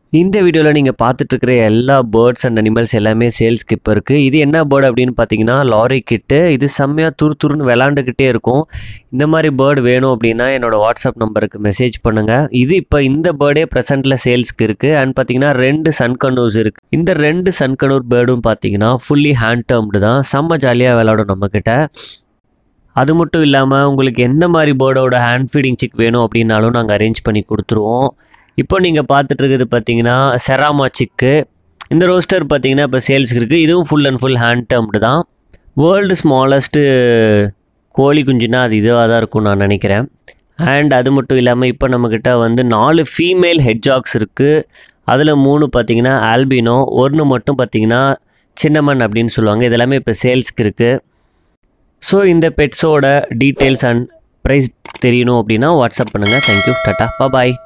இந்த வீடியோல நீங்க பார்த்துட்டு இருக்கிற எல்லா பேர்ட்ஸ் அண்ட் அனிமல்ஸ் எல்லாமே சேல்ஸ்க்கு இப்போ இருக்கு. இது என்ன பேர்டு அப்படின்னு பார்த்தீங்கன்னா லாரி கிட்டு. இது செம்மையா துருன்னு விளாண்டுக்கிட்டே இருக்கும். இந்த மாதிரி பேர்டு வேணும் அப்படின்னா என்னோட வாட்ஸ்அப் நம்பருக்கு மெசேஜ் பண்ணுங்க. இது இப்போ இந்த பேர்டே ப்ரெசென்ட்ல சேல்ஸ்க்கு இருக்கு. அண்ட் பார்த்தீங்கன்னா 2 சன்கனூஸ் இருக்கு. இந்த 2 சன்கனூர் பேர்டும் பார்த்தீங்கன்னா ஃபுல்லி ஹேண்ட் டேர்ம்டு தான். செம்ம ஜாலியாக விளாடும் நம்மக்கிட்ட. அது மட்டும் இல்லாமல் உங்களுக்கு எந்த மாதிரி பேர்டோட ஹேண்ட் ஃபீடிங் சிக் வேணும் அப்படின்னாலும் நாங்கள் அரேஞ்ச் பண்ணி கொடுத்துருவோம். இப்போ நீங்கள் பார்த்துட்டு இருக்குது பார்த்தீங்கன்னா செராமா சிக்கு. இந்த ரோஸ்டர் பார்த்தீங்கன்னா இப்போ சேல்ஸுக்கு இருக்குது. இதுவும் full and full hand turned தான். வேர்ல்டு ஸ்மாலஸ்ட்டு கோழி குஞ்சுனா அது இதுவாக தான் இருக்கும்னு நான் நினைக்கிறேன். அண்ட் அது மட்டும் இல்லாமல் இப்போ நம்மக்கிட்ட வந்து 4 ஃபீமேல் ஹெட்ஜாக்ஸ் இருக்குது. அதில் 3 பார்த்தீங்கன்னா ஆல்பினோ, 1 மட்டும் பார்த்தீங்கன்னா சின்னமன் அப்படின்னு சொல்லுவாங்க. இதெல்லாமே இப்போ சேல்ஸ்க்கு இருக்குது. ஸோ இந்த பெட்ஸோட டீட்டெயில்ஸ் அண்ட் ப்ரைஸ் தெரியணும் அப்படின்னா வாட்ஸ்அப் பண்ணுங்கள். தேங்க்யூ, டாட்டா, பாய்.